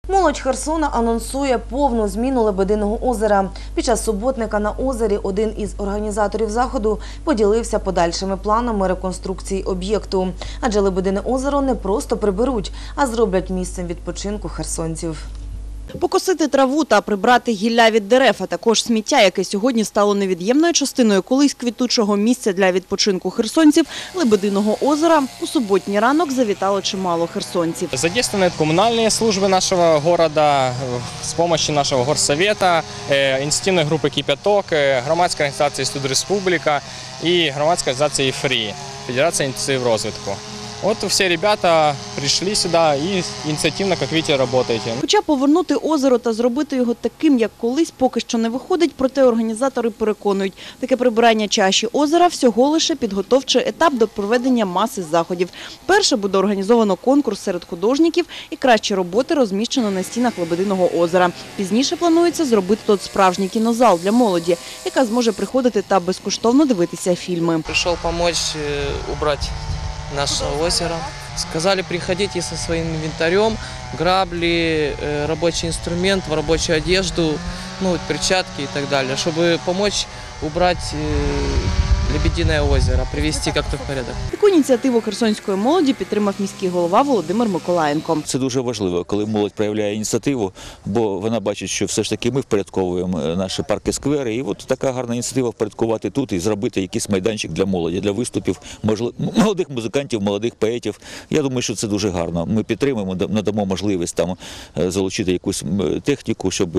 Молодь Херсона анонсує повну зміну Лебединого озера. Під час суботника на озері один із організаторів заходу поділився подальшими планами реконструкції об'єкту. Адже Лебедине озеро не просто приберуть, а зроблять місцем відпочинку херсонців. Покосити траву та прибрати гілля від дерев, а також сміття, яке сьогодні стало невід'ємною частиною колись квітучого місця для відпочинку херсонців Лебединого озера, у суботній ранок завітало чимало херсонців. Задействованы коммунальные службы нашего города с помощью нашего горсовета, инициативной группы «Кипяток», громадской организации «Студ Республика» и громадской организации «ФРИ» – Федерация инициатив розвитку. Вот все ребята пришли сюда и инициативно, как видите, работаете. Хоча повернути озеро та зробити його таким, як колись, поки що не виходить, проте організатори переконують, таке прибирання чаші озера всього лише підготовчий етап до проведення маси заходів. Перше буде організовано конкурс серед художників і кращі роботи розміщено на стінах Лебединого озера. Пізніше планується зробити тут справжній кінозал для молоді, яка зможе приходити та безкоштовно дивитися фільми. Пришел помочь убрать наше озеро. Сказали, приходите со своим инвентарем, грабли, рабочий инструмент, рабочую одежду, перчатки и так далее, чтобы помочь убрать Лебединое озеро, привести как-то в порядок. Таку ініціативу херсонської молоді підтримав міський голова Володимир Миколаєнко. Це дуже важливо, коли молодь проявляє ініціативу, бо вона бачить, що все ж таки ми впорядковуємо наші парки-сквери. І от така гарна ініціатива впорядкувати тут і зробити якийсь майданчик для молоді, для виступів молодих музикантів, молодих поетів. Я думаю, що це дуже гарно. Ми підтримуємо, надамо можливість там залучити якусь техніку, щоб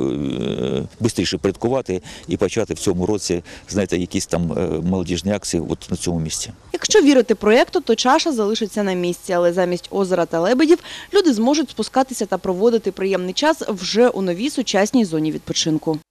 швидше порядкувати і почати в цьому році, знаєте, якісь там молодіжні акції от на цьому місці. Якщо вірити проєкту, то чаша залишиться на місці, але замість озера та лебедів люди зможуть спускатися та проводити приємний час вже у новій сучасній зоні відпочинку.